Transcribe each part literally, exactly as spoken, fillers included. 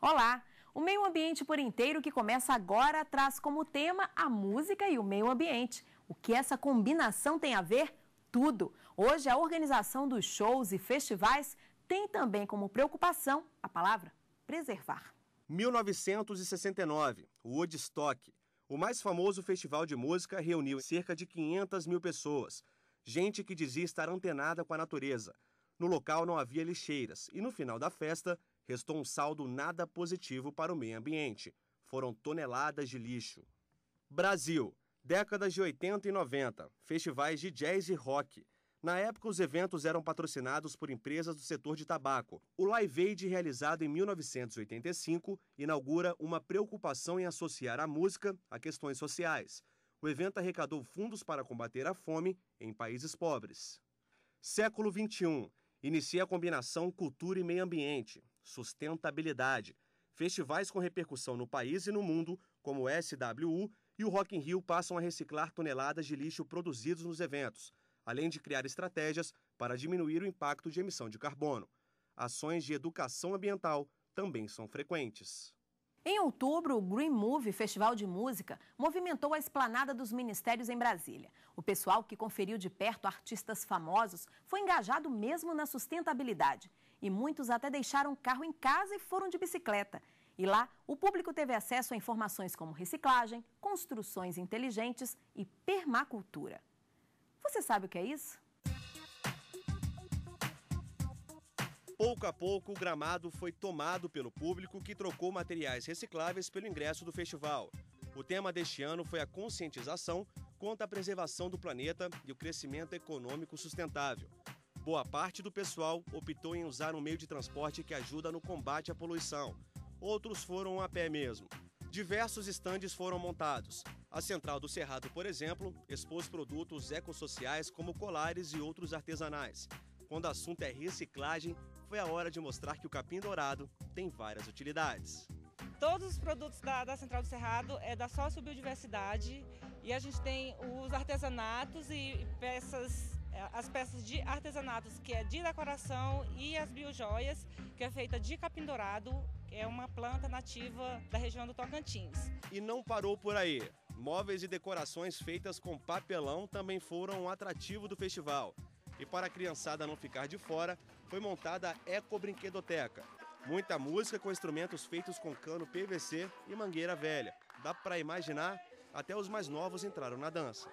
Olá! O Meio Ambiente por Inteiro, que começa agora, traz como tema a música e o meio ambiente. O que essa combinação tem a ver? Tudo! Hoje, a organização dos shows e festivais tem também como preocupação a palavra preservar. mil novecentos e sessenta e nove, Woodstock. O mais famoso festival de música reuniu cerca de quinhentas mil pessoas. Gente que dizia estar antenada com a natureza. No local não havia lixeiras e no final da festa restou um saldo nada positivo para o meio ambiente. Foram toneladas de lixo. Brasil. Décadas de oitenta e noventa. Festivais de jazz e rock. Na época, os eventos eram patrocinados por empresas do setor de tabaco. O Live Aid, realizado em mil novecentos e oitenta e cinco, inaugura uma preocupação em associar a música a questões sociais. O evento arrecadou fundos para combater a fome em países pobres. Século vinte e um. Inicia a combinação cultura e meio ambiente. Sustentabilidade. Festivais com repercussão no país e no mundo, como o S W U e o Rock in Rio, passam a reciclar toneladas de lixo produzidos nos eventos, além de criar estratégias para diminuir o impacto de emissão de carbono. Ações de educação ambiental também são frequentes. Em outubro, o Green Move, Festival de Música, movimentou a esplanada dos ministérios em Brasília. O pessoal que conferiu de perto artistas famosos foi engajado mesmo na sustentabilidade. E muitos até deixaram o carro em casa e foram de bicicleta. E lá, o público teve acesso a informações como reciclagem, construções inteligentes e permacultura. Você sabe o que é isso? Pouco a pouco, o gramado foi tomado pelo público, que trocou materiais recicláveis pelo ingresso do festival. O tema deste ano foi a conscientização quanto à preservação do planeta e o crescimento econômico sustentável. Boa parte do pessoal optou em usar um meio de transporte que ajuda no combate à poluição. Outros foram a pé mesmo. Diversos estandes foram montados. A Central do Cerrado, por exemplo, expôs produtos ecossociais como colares e outros artesanais. Quando o assunto é reciclagem, foi a hora de mostrar que o capim dourado tem várias utilidades. Todos os produtos da, da Central do Cerrado é da sociobiodiversidade e a gente tem os artesanatos e peças, as peças de artesanatos, que é de decoração, e as biojoias, que é feita de capim dourado, que é uma planta nativa da região do Tocantins. E não parou por aí. Móveis e decorações feitas com papelão também foram um atrativo do festival. E para a criançada não ficar de fora, foi montada a Eco Brinquedoteca. Muita música com instrumentos feitos com cano P V C e mangueira velha. Dá para imaginar, até os mais novos entraram na dança.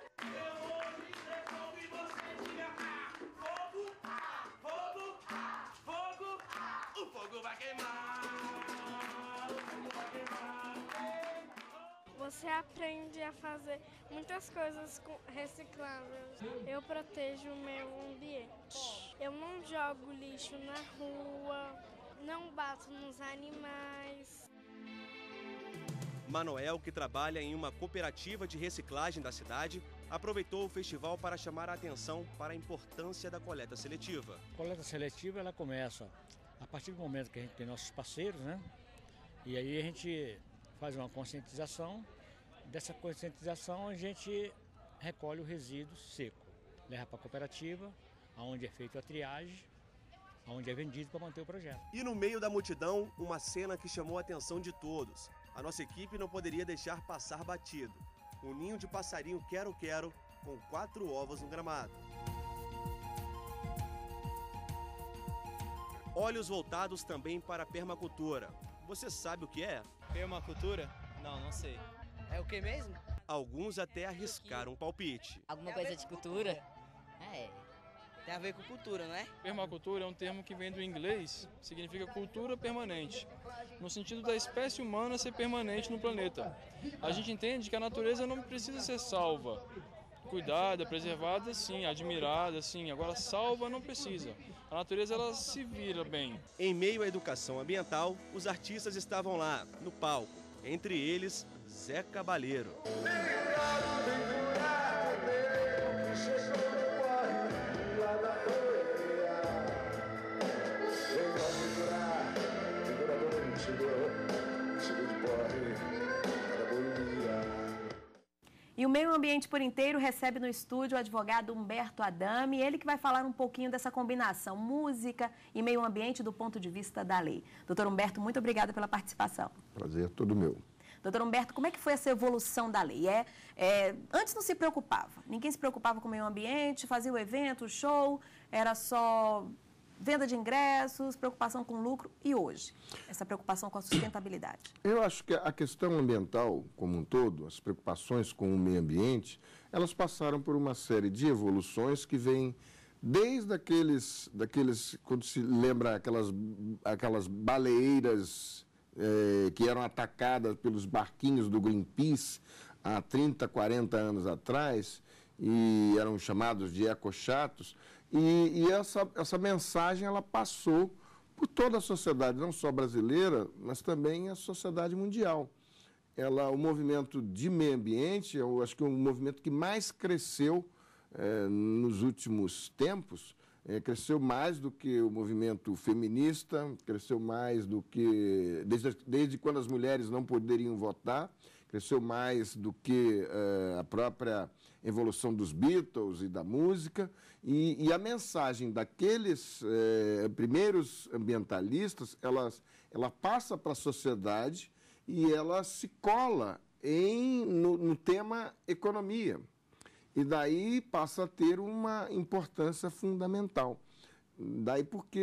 Você aprende a fazer muitas coisas recicláveis. Eu protejo o meio ambiente. Eu não jogo lixo na rua, não bato nos animais. Manoel, que trabalha em uma cooperativa de reciclagem da cidade, aproveitou o festival para chamar a atenção para a importância da coleta seletiva. A coleta seletiva ela começa a partir do momento que a gente tem nossos parceiros, né? E aí a gente faz uma conscientização. Dessa conscientização a gente recolhe o resíduo seco, leva para a cooperativa, onde é feita a triagem, onde é vendido para manter o projeto. E no meio da multidão, uma cena que chamou a atenção de todos. A nossa equipe não poderia deixar passar batido. Um ninho de passarinho quero-quero com quatro ovos no gramado. Olhos voltados também para a permacultura. Você sabe o que é? Permacultura? Não, não sei. É o que mesmo? Alguns até arriscaram um palpite. Alguma coisa de cultura? É. Tem a ver com cultura, não é? Permacultura é um termo que vem do inglês, significa cultura permanente, no sentido da espécie humana ser permanente no planeta. A gente entende que a natureza não precisa ser salva. Cuidada, preservada, sim, admirada, sim. Agora, salva não precisa. A natureza, ela se vira bem. Em meio à educação ambiental, os artistas estavam lá, no palco. Entre eles, Zé Cabaleiro. E E o Meio Ambiente por Inteiro recebe no estúdio o advogado Humberto Adame, ele que vai falar um pouquinho dessa combinação música e meio ambiente do ponto de vista da lei. Doutor Humberto, muito obrigada pela participação. Prazer, todo meu. Doutor Humberto, como é que foi essa evolução da lei? É, é, antes não se preocupava, ninguém se preocupava com o meio ambiente, fazia o evento, o show, era só venda de ingressos, preocupação com lucro. E hoje, essa preocupação com a sustentabilidade? Eu acho que a questão ambiental como um todo, as preocupações com o meio ambiente, elas passaram por uma série de evoluções que vêm desde aqueles, daqueles quando se lembra aquelas, aquelas baleeiras eh, que eram atacadas pelos barquinhos do Greenpeace há trinta, quarenta anos atrás, e eram chamados de ecochatos. E, e essa, essa mensagem ela passou por toda a sociedade, não só brasileira, mas também a sociedade mundial. Ela, o movimento de meio ambiente, eu acho que é um movimento que mais cresceu eh, nos últimos tempos, eh, cresceu mais do que o movimento feminista, cresceu mais do que, desde, desde quando as mulheres não poderiam votar, cresceu mais do que eh, a própria evolução dos Beatles e da música, e, e a mensagem daqueles eh, primeiros ambientalistas, ela, ela passa para a sociedade e ela se cola em, no, no tema economia. E daí passa a ter uma importância fundamental. Daí porque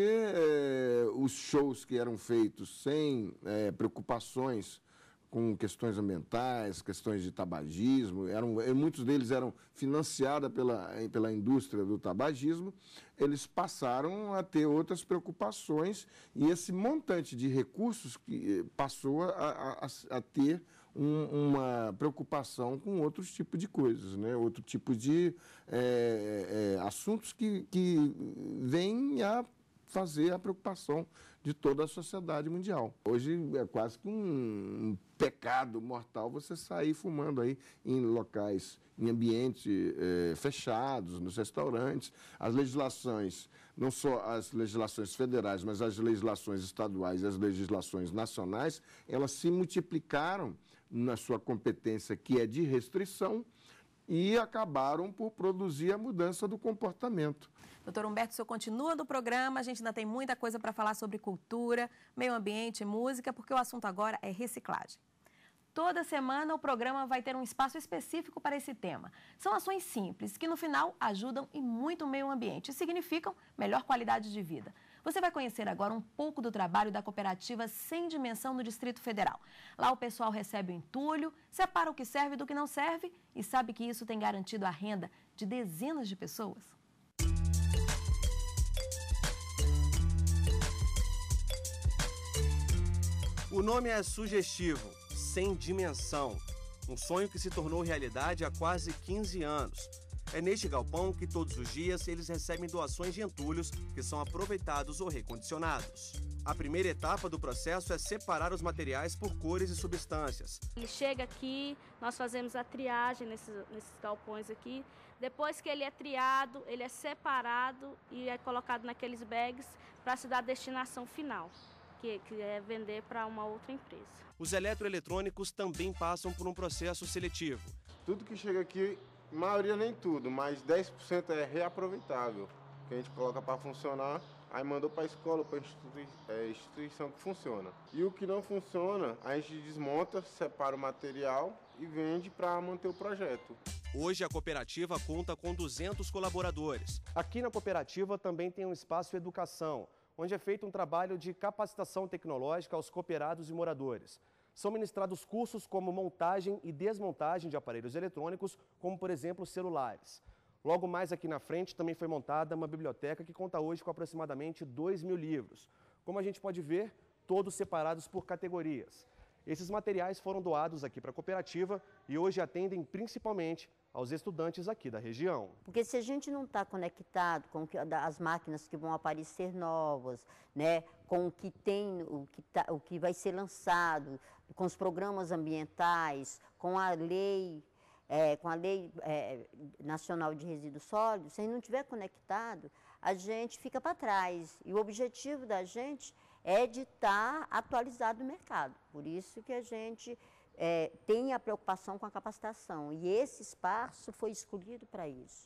eh, os shows que eram feitos sem eh, preocupações com questões ambientais, questões de tabagismo, eram, muitos deles eram financiados pela, pela indústria do tabagismo, eles passaram a ter outras preocupações e esse montante de recursos que passou a, a, a ter um, uma preocupação com outros tipos de coisas, né? Outro tipo de é, é, assuntos que, que vêm a fazer a preocupação de toda a sociedade mundial. Hoje é quase que um pecado mortal você sair fumando aí em locais, em ambientes eh, fechados, nos restaurantes. As legislações, não só as legislações federais, mas as legislações estaduais e as legislações nacionais, elas se multiplicaram na sua competência, que é de restrição, e acabaram por produzir a mudança do comportamento. Doutor Humberto, o senhor continua no programa, a gente ainda tem muita coisa para falar sobre cultura, meio ambiente e música, porque o assunto agora é reciclagem. Toda semana o programa vai ter um espaço específico para esse tema. São ações simples, que no final ajudam e muito o meio ambiente e significam melhor qualidade de vida. Você vai conhecer agora um pouco do trabalho da cooperativa Sem Dimensão no Distrito Federal. Lá o pessoal recebe o entulho, separa o que serve do que não serve e sabe que isso tem garantido a renda de dezenas de pessoas. O nome é sugestivo, Sem Dimensão, um sonho que se tornou realidade há quase quinze anos. É neste galpão que todos os dias eles recebem doações de entulhos que são aproveitados ou recondicionados. A primeira etapa do processo é separar os materiais por cores e substâncias. Ele chega aqui, nós fazemos a triagem nesses, nesses galpões aqui. Depois que ele é triado, ele é separado e é colocado naqueles bags para se dar a destinação final, que, que é vender para uma outra empresa. Os eletroeletrônicos também passam por um processo seletivo. Tudo que chega aqui, maioria nem tudo, mas dez por cento é reaproveitável, que a gente coloca para funcionar, aí mandou para a escola, para a institui é, instituição que funciona. E o que não funciona, a gente desmonta, separa o material e vende para manter o projeto. Hoje a cooperativa conta com duzentos colaboradores. Aqui na cooperativa também tem um espaço educação, onde é feito um trabalho de capacitação tecnológica aos cooperados e moradores. São ministrados cursos como montagem e desmontagem de aparelhos eletrônicos, como, por exemplo, celulares. Logo mais aqui na frente também foi montada uma biblioteca que conta hoje com aproximadamente dois mil livros. Como a gente pode ver, todos separados por categorias. Esses materiais foram doados aqui para a cooperativa e hoje atendem principalmente aos estudantes aqui da região. Porque se a gente não está conectado com as máquinas que vão aparecer novas, né, com o que tem, o que, tá, o que vai ser lançado, com os programas ambientais, com a lei, é, com a lei é, nacional de resíduos sólidos, se a gente não estiver conectado, a gente fica para trás. E o objetivo da gente é de estar atualizado no mercado. Por isso que a gente é, tenha a preocupação com a capacitação. E esse espaço foi escolhido para isso.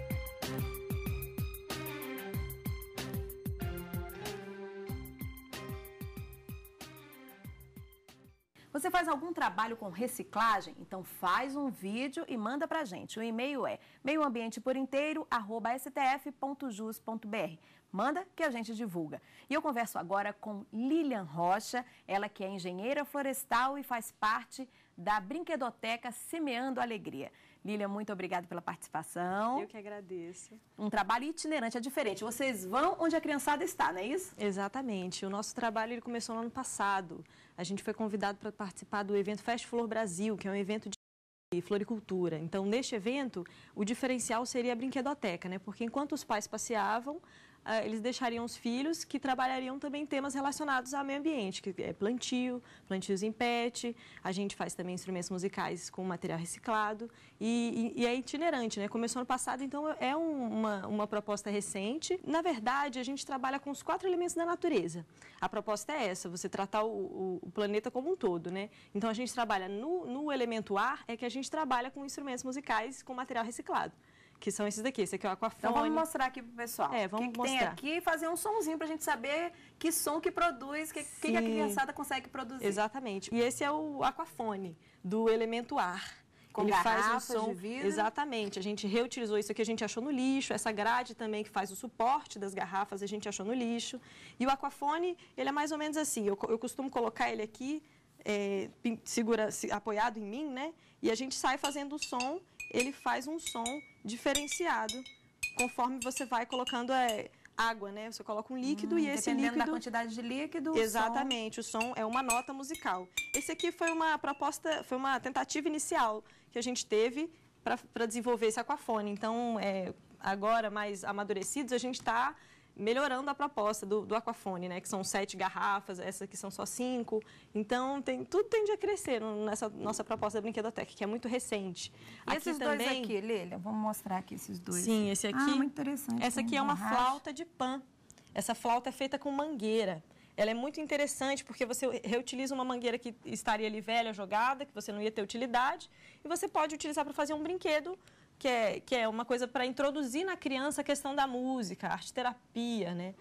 Você faz algum trabalho com reciclagem? Então faz um vídeo e manda pra gente. O e-mail é meioambienteporinteiro arroba s t f ponto jus ponto b r. Manda que a gente divulga. E eu converso agora com Lilian Rocha, ela que é engenheira florestal e faz parte da Brinquedoteca Semeando Alegria. Lilian, muito obrigada pela participação. Eu que agradeço. Um trabalho itinerante, é diferente. Vocês vão onde a criançada está, não é isso? Exatamente. O nosso trabalho ele começou no ano passado. A gente foi convidado para participar do evento Fest Flor Brasil, que é um evento de floricultura. Então, neste evento, o diferencial seria a brinquedoteca, né? Porque enquanto os pais passeavam, eles deixariam os filhos que trabalhariam também temas relacionados ao meio ambiente, que é plantio, plantios em pet, a gente faz também instrumentos musicais com material reciclado e, e, e é itinerante, né? Começou ano passado, então é um, uma, uma proposta recente. Na verdade, a gente trabalha com os quatro elementos da natureza. A proposta é essa, você tratar o, o, o planeta como um todo, né? Então a gente trabalha no, no elemento ar, é que a gente trabalha com instrumentos musicais com material reciclado. Que são esses daqui, esse aqui é o aquafone. Então vamos mostrar aqui pro pessoal. É, vamos o que, que mostrar. tem aqui e fazer um sonzinho pra gente saber que som que produz, que, que, que a criançada consegue produzir. Exatamente. E esse é o aquafone do elemento ar. Com Ele garrafas faz um som, de vidro. Exatamente. A gente reutilizou isso aqui, a gente achou no lixo. Essa grade também que faz o suporte das garrafas, a gente achou no lixo. E o aquafone, ele é mais ou menos assim. Eu, eu costumo colocar ele aqui, é, segura, apoiado em mim, né? E a gente sai fazendo o som. Ele faz um som diferenciado conforme você vai colocando é, água, né? Você coloca um líquido hum, e esse líquido... Dependendo da quantidade de líquido... Exatamente, o som... o som é uma nota musical. Esse aqui foi uma proposta, foi uma tentativa inicial que a gente teve para desenvolver esse aquafone. Então, é, agora, mais amadurecidos, a gente está melhorando a proposta do, do aquafone, né? Que são sete garrafas, essa aqui são só cinco. Então, tem, tudo tende a crescer nessa nossa proposta da Brinquedoteca, que é muito recente. E aqui esses também... dois aqui, Lília? Vamos mostrar aqui esses dois. Sim, esse aqui... Ah, muito interessante. Essa aqui é uma flauta de pan. Essa flauta é feita com mangueira. Ela é muito interessante porque você reutiliza uma mangueira que estaria ali velha, jogada, que você não ia ter utilidade, e você pode utilizar para fazer um brinquedo Que é, que é uma coisa para introduzir na criança a questão da música, a arte-terapia, né?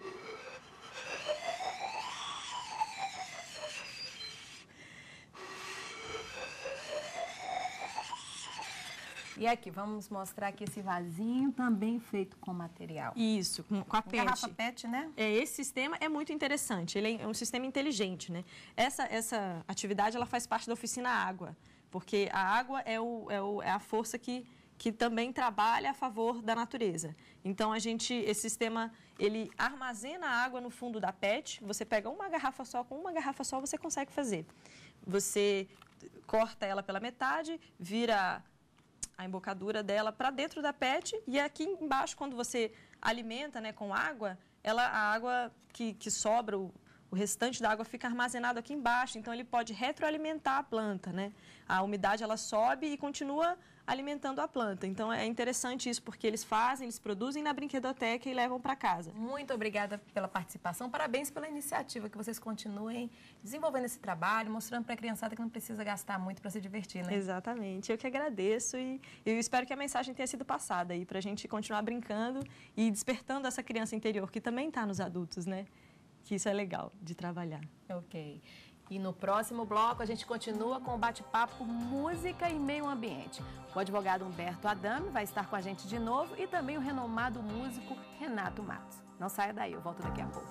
E aqui, vamos mostrar aqui esse vasinho também feito com material. Isso, com, com a pet. Garrafa pet, né? É, esse sistema é muito interessante, ele é um sistema inteligente, né? Essa, essa atividade, ela faz parte da oficina água, porque a água é, o, é, o, é a força que... que também trabalha a favor da natureza. Então, a gente, esse sistema, ele armazena a água no fundo da pet, você pega uma garrafa só, com uma garrafa só você consegue fazer. Você corta ela pela metade, vira a embocadura dela para dentro da pet e aqui embaixo, quando você alimenta, né, com água, ela, a água que, que sobra, o, o restante da água fica armazenado aqui embaixo, então ele pode retroalimentar a planta, né? A umidade, ela sobe e continua alimentando a planta. Então, é interessante isso, porque eles fazem, eles produzem na brinquedoteca e levam para casa. Muito obrigada pela participação, parabéns pela iniciativa, que vocês continuem desenvolvendo esse trabalho, mostrando para a criançada que não precisa gastar muito para se divertir, né? Exatamente, eu que agradeço e eu espero que a mensagem tenha sido passada aí, para a gente continuar brincando e despertando essa criança interior, que também está nos adultos, né? Que isso é legal de trabalhar. Ok. E no próximo bloco a gente continua com o bate-papo Música e Meio Ambiente. O advogado Humberto Adame vai estar com a gente de novo e também o renomado músico Renato Matos. Não saia daí, eu volto daqui a pouco.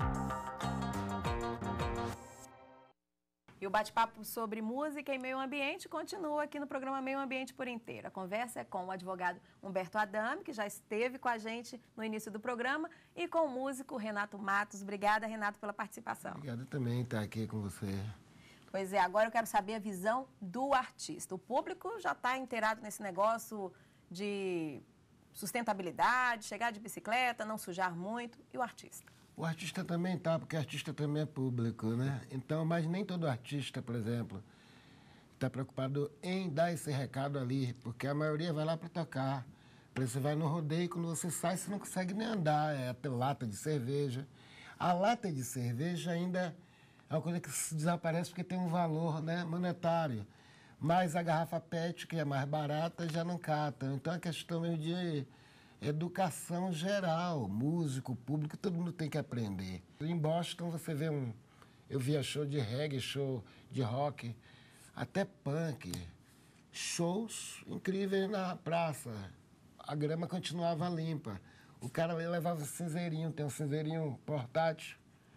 E o bate-papo sobre música e meio ambiente continua aqui no programa Meio Ambiente por Inteiro. A conversa é com o advogado Humberto Adame, que já esteve com a gente no início do programa, e com o músico Renato Matos. Obrigada, Renato, pela participação. Obrigado também por estar aqui com você. Pois é, agora eu quero saber a visão do artista. O público já está inteirado nesse negócio de sustentabilidade, chegar de bicicleta, não sujar muito, e o artista? O artista também tá, porque artista também é público, né? Então, mas nem todo artista, por exemplo, está preocupado em dar esse recado ali, porque a maioria vai lá para tocar. Você vai no rodeio e quando você sai, você não consegue nem andar, é a lata de cerveja. A lata de cerveja ainda é uma coisa que desaparece porque tem um valor, né, monetário. Mas a garrafa P E T, que é mais barata, já não catam. Então, é questão mesmo de educação geral, músico, público, todo mundo tem que aprender. Em Boston, você vê um... Eu via show de reggae, show de rock, até punk. Shows incríveis na praça. A grama continuava limpa. O cara levava cinzeirinho, tem um cinzeirinho portátil,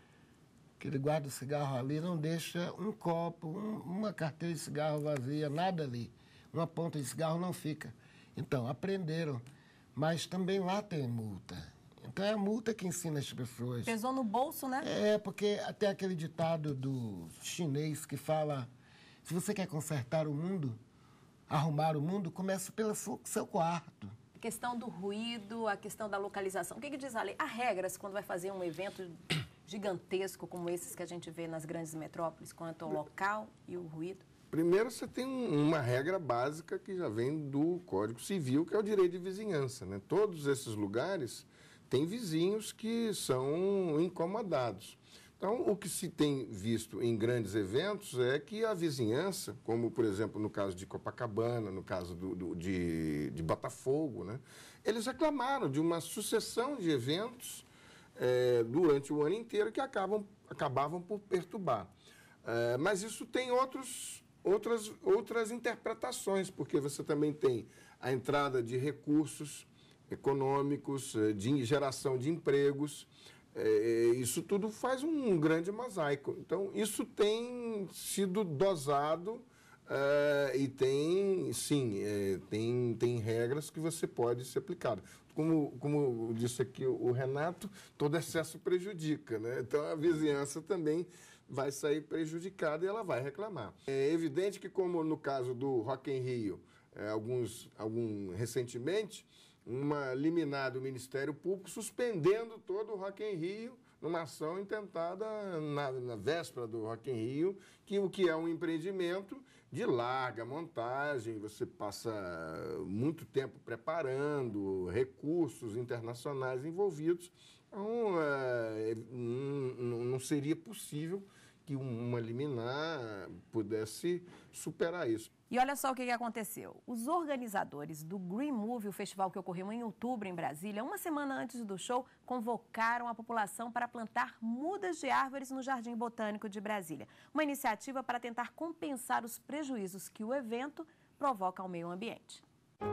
que ele guarda o cigarro ali, não deixa um copo, um, uma carteira de cigarro vazia, nada ali. Uma ponta de cigarro não fica. Então, aprenderam. Mas também lá tem multa. Então, é a multa que ensina as pessoas. Pesou no bolso, né? É, porque até aquele ditado do chinês que fala, se você quer consertar o mundo, arrumar o mundo, começa pelo seu quarto. A questão do ruído, a questão da localização. O que, que diz a lei? Há regras quando vai fazer um evento gigantesco como esses que a gente vê nas grandes metrópoles, quanto ao local e o ruído? Primeiro, você tem uma regra básica que já vem do Código Civil, que é o direito de vizinhança, né? Todos esses lugares têm vizinhos que são incomodados. Então, o que se tem visto em grandes eventos é que a vizinhança, como, por exemplo, no caso de Copacabana, no caso do, do, de, de Botafogo, né? Eles reclamaram de uma sucessão de eventos É, durante o ano inteiro que acabam, acabavam por perturbar. É, mas isso tem outros, outras, outras interpretações, porque você também tem a entrada de recursos econômicos, de geração de empregos, é, isso tudo faz um grande mosaico. Então, isso tem sido dosado é, e tem, sim, é, tem, tem regras que você pode ser aplicado. Como, como disse aqui o Renato, todo excesso prejudica, né? Então, a vizinhança também vai sair prejudicada e ela vai reclamar. É evidente que, como no caso do Rock in Rio, é, alguns, algum, recentemente, uma liminar do Ministério Público suspendendo todo o Rock in Rio numa ação intentada na, na véspera do Rock in Rio, que o que é um empreendimento de larga montagem, você passa muito tempo preparando, recursos internacionais envolvidos, então é, não, não seria possível que uma liminar pudesse superar isso. E olha só o que aconteceu. Os organizadores do Green Move, o festival que ocorreu em outubro em Brasília, uma semana antes do show, convocaram a população para plantar mudas de árvores no Jardim Botânico de Brasília. Uma iniciativa para tentar compensar os prejuízos que o evento provoca ao meio ambiente.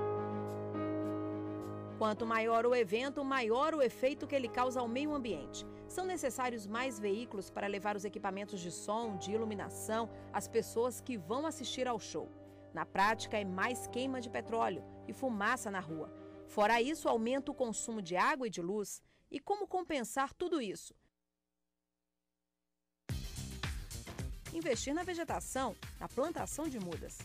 Quanto maior o evento, maior o efeito que ele causa ao meio ambiente. São necessários mais veículos para levar os equipamentos de som, de iluminação, às pessoas que vão assistir ao show. Na prática, é mais queima de petróleo e fumaça na rua. Fora isso, aumenta o consumo de água e de luz. E como compensar tudo isso? Investir na vegetação, na plantação de mudas.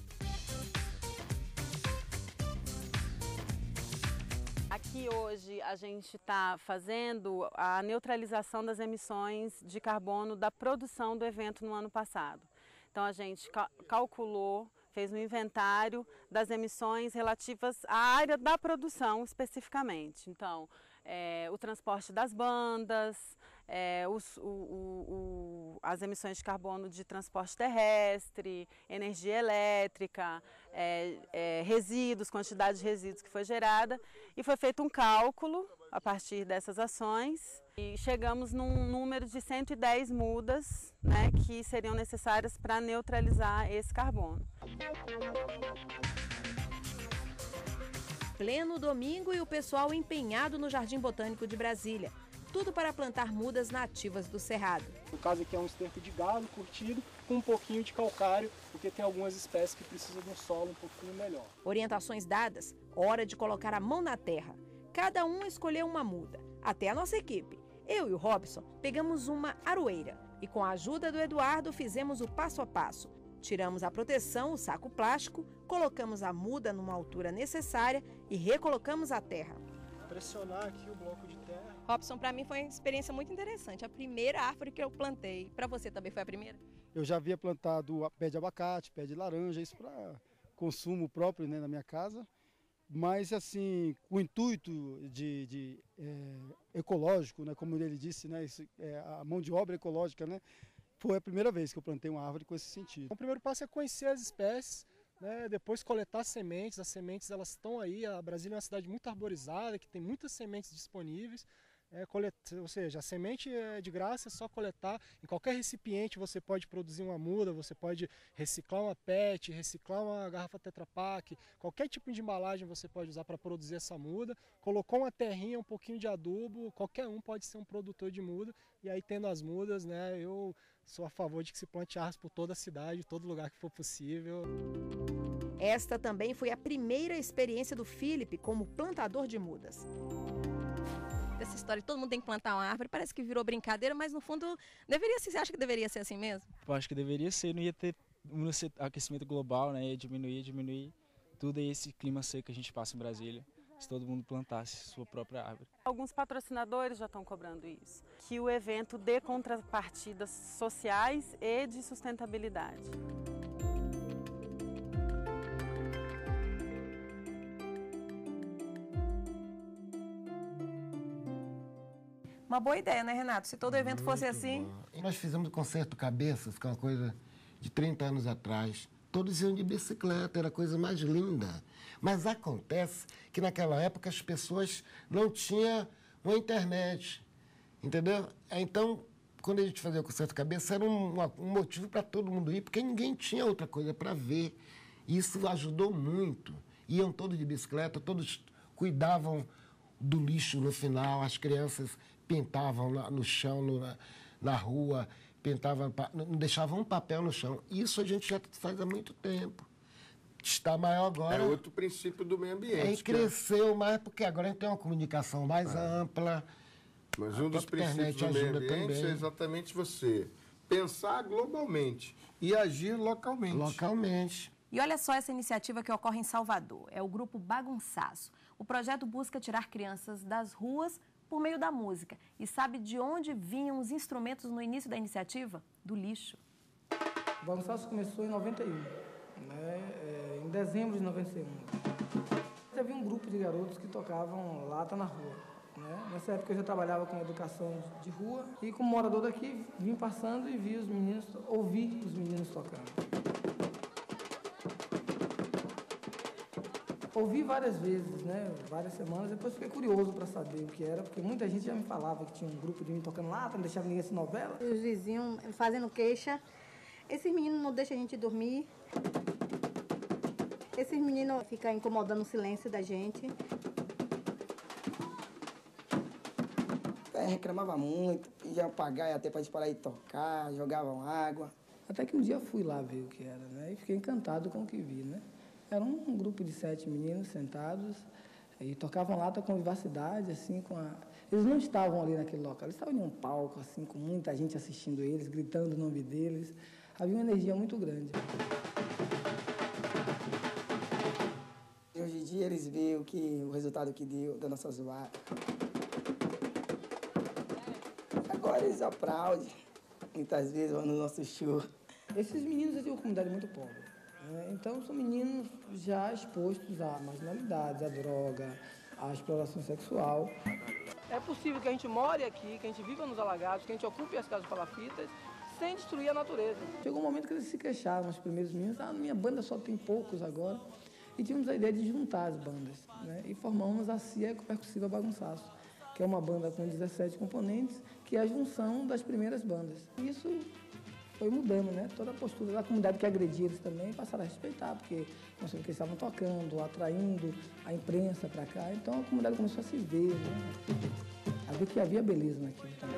Aqui hoje a gente está fazendo a neutralização das emissões de carbono da produção do evento no ano passado. Então a gente cal calculou, fez um inventário das emissões relativas à área da produção especificamente. Então, é, o transporte das bandas, é, os, o, o, o, as emissões de carbono de transporte terrestre, energia elétrica, é, é, resíduos, quantidade de resíduos que foi gerada, e foi feito um cálculo a partir dessas ações e chegamos num número de cento e dez mudas, né, que seriam necessárias para neutralizar esse carbono. Pleno domingo e o pessoal empenhado no Jardim Botânico de Brasília. Tudo para plantar mudas nativas do Cerrado. No caso aqui é um esterco de gado curtido com um pouquinho de calcário, porque tem algumas espécies que precisam de um solo um pouquinho melhor. Orientações dadas, hora de colocar a mão na terra. Cada um escolheu uma muda, até a nossa equipe. Eu e o Robson pegamos uma aroeira e com a ajuda do Eduardo fizemos o passo a passo. Tiramos a proteção, o saco plástico, colocamos a muda numa altura necessária e recolocamos a terra. Pressionar aqui o bloco de terra. Robson, para mim foi uma experiência muito interessante. A primeira árvore que eu plantei. Para você também foi a primeira? Eu já havia plantado pé de abacate, pé de laranja, isso para consumo próprio, né, na minha casa. Mas assim, o intuito de, de é, ecológico, né, como ele disse, né, isso, é, a mão de obra ecológica, né, Foi a primeira vez que eu plantei uma árvore com esse sentido. O primeiro passo é conhecer as espécies, né? Depois coletar sementes. As sementes elas estão aí. A Brasília é uma cidade muito arborizada, que tem muitas sementes disponíveis. É, coleta, ou seja, a semente é de graça, é só coletar. Em qualquer recipiente você pode produzir uma muda, você pode reciclar uma pet, reciclar uma garrafa Tetra Pak, qualquer tipo de embalagem você pode usar para produzir essa muda. Colocou uma terrinha, um pouquinho de adubo, qualquer um pode ser um produtor de muda. E aí tendo as mudas, né, eu sou a favor de que se plante árvores por toda a cidade, todo lugar que for possível. Esta também foi a primeira experiência do Felipe como plantador de mudas. Essa história, todo mundo tem que plantar uma árvore, parece que virou brincadeira, mas no fundo, deveria ser, você acha que deveria ser assim mesmo? Eu acho que deveria ser, não ia ter um aquecimento global, né? Ia diminuir, diminuir tudo esse clima seco que a gente passa em Brasília, se todo mundo plantasse sua própria árvore. Alguns patrocinadores já estão cobrando isso, que o evento dê contrapartidas sociais e de sustentabilidade. Uma boa ideia, né, Renato? Se todo evento fosse assim... E nós fizemos o concerto Cabeças, que é uma coisa de trinta anos atrás. Todos iam de bicicleta, era a coisa mais linda. Mas acontece que naquela época as pessoas não tinham uma internet, entendeu? Então, quando a gente fazia o concerto Cabeça, era um, um motivo para todo mundo ir, porque ninguém tinha outra coisa para ver. Isso ajudou muito. Iam todos de bicicleta, todos cuidavam do lixo no final, as crianças pintavam no chão, no, na, na rua, pintavam, não deixavam um papel no chão. Isso a gente já faz há muito tempo. Está maior agora. É outro princípio do meio ambiente. É, e cresceu é... mais, porque agora a gente tem uma comunicação mais é. ampla. Mas um dos princípios do meio ambiente também. É exatamente você pensar globalmente e agir localmente. Localmente. E olha só essa iniciativa que ocorre em Salvador. É o grupo Bagunçaço. O projeto busca tirar crianças das ruas por meio da música. E sabe de onde vinham os instrumentos no início da iniciativa? Do lixo. O Bagunçaço começou em noventa e um, né? É, em dezembro de noventa e um. Havia um grupo de garotos que tocavam lata na rua. Né? Nessa época eu já trabalhava com educação de rua e como morador daqui, vim passando e vi os meninos, ouvi os meninos tocando. Ouvi várias vezes, né, várias semanas, depois fiquei curioso para saber o que era, porque muita gente já me falava que tinha um grupo de mim tocando lá, não deixava ninguém assistir novela. Os vizinhos fazendo queixa, esses meninos não deixam a gente dormir, esses meninos ficam incomodando o silêncio da gente. É, reclamava muito, pediam pagar até para gente parar de tocar, jogavam água. Até que um dia fui lá ver o que era, né, e fiquei encantado com o que vi, né. Era um grupo de sete meninos sentados e tocavam lata com vivacidade, assim, com a... Eles não estavam ali naquele local, eles estavam em um palco, assim, com muita gente assistindo eles, gritando o nome deles. Havia uma energia muito grande. Hoje em dia eles veem o, que, o resultado que deu da nossa zoada. Agora eles aplaudem, muitas vezes vão no nosso show. Esses meninos têm uma comunidade muito pobre. Então, são meninos já expostos à marginalidade, à droga, à exploração sexual. É possível que a gente more aqui, que a gente viva nos alagados, que a gente ocupe as casas palafitas, sem destruir a natureza. Chegou um momento que eles se queixavam, os primeiros meninos, ah, minha banda só tem poucos agora. E tínhamos a ideia de juntar as bandas, né? E formamos a C I A Ecopercussiva Bagunçaço, que é uma banda com dezessete componentes, que é a junção das primeiras bandas. Isso foi mudando, né? Toda a postura da comunidade que agredia eles também passaram a respeitar, porque nós sabíamos que eles estavam tocando, atraindo a imprensa para cá. Então a comunidade começou a se ver, né? A ver que havia beleza naquilo também.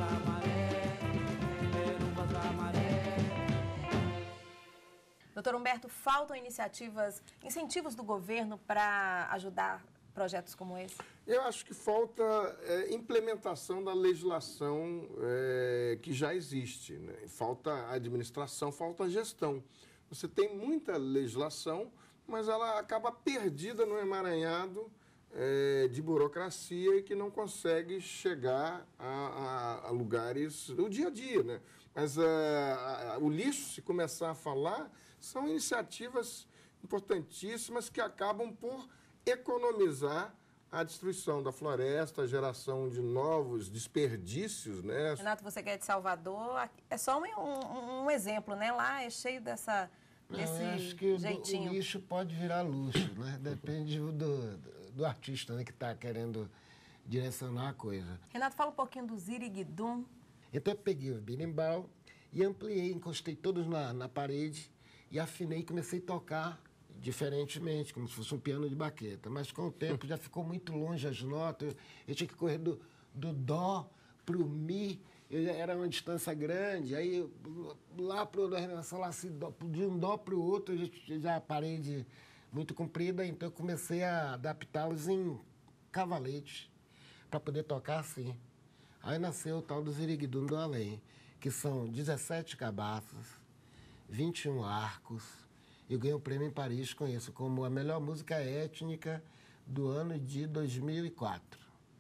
Doutor Humberto, faltam iniciativas, incentivos do governo para ajudar projetos como esse? Eu acho que falta é, implementação da legislação é, que já existe, né? Falta administração, falta gestão. Você tem muita legislação, mas ela acaba perdida no emaranhado é, de burocracia e que não consegue chegar a, a, a lugares do dia a dia, né? Mas a, a, o lixo, se começar a falar, são iniciativas importantíssimas que acabam por economizar a destruição da floresta, a geração de novos desperdícios, né? Renato, você que é de Salvador, é só um, um, um exemplo, né? Lá é cheio dessa, desse Eu acho que jeitinho. O, o lixo pode virar luxo, né? Depende do, do, do artista, né, que está querendo direcionar a coisa. Renato, fala um pouquinho do ziriguidum. Então eu peguei o berimbau e ampliei, encostei todos na, na parede e afinei e comecei a tocar diferentemente, como se fosse um piano de baqueta. Mas com o tempo já ficou muito longe as notas, eu, eu tinha que correr do, do dó para o mi, eu, era uma distância grande, aí eu, lá para o lá, de um dó para o outro, eu já, já a parede muito comprida, então eu comecei a adaptá-los em cavaletes para poder tocar assim. Aí nasceu o tal do Ziriguidum do Além, que são dezessete cabaças, vinte e um arcos. Eu ganhei um prêmio em Paris com isso, como a melhor música étnica do ano de dois mil e quatro,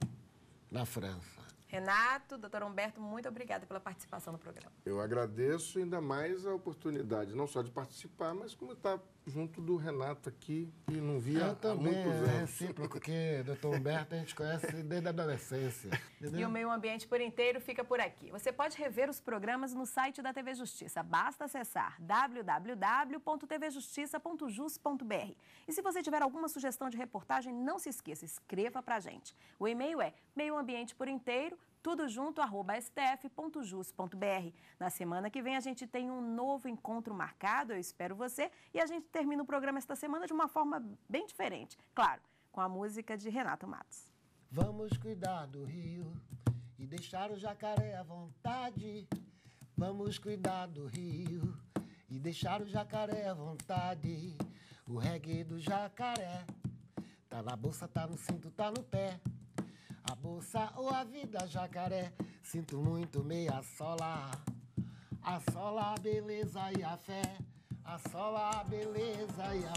na França. Renato, doutor Humberto, muito obrigada pela participação no programa. Eu agradeço ainda mais a oportunidade, não só de participar, mas como estar junto do Renato aqui, que não via Eu há também, muitos é anos. recíproco, porque doutor Humberto a gente conhece desde a adolescência. Entendeu? E o Meio Ambiente por Inteiro fica por aqui. Você pode rever os programas no site da T V Justiça. Basta acessar w w w ponto t v justiça ponto jus ponto b r. E se você tiver alguma sugestão de reportagem, não se esqueça, escreva pra gente. O e-mail é meioambienteporinteiro, tudo junto, arroba s t f ponto jus ponto b r. Na semana que vem a gente tem um novo encontro marcado, eu espero você, e a gente termina o programa esta semana de uma forma bem diferente, claro, com a música de Renato Matos. Vamos cuidar do rio e deixar o jacaré à vontade. Vamos cuidar do rio e deixar o jacaré à vontade. O reggae do jacaré tá na bolsa, tá no cinto, tá no pé. A bolsa ou a vida, jacaré, sinto muito meia sola. A sola, a beleza e a fé, a sola, a beleza e a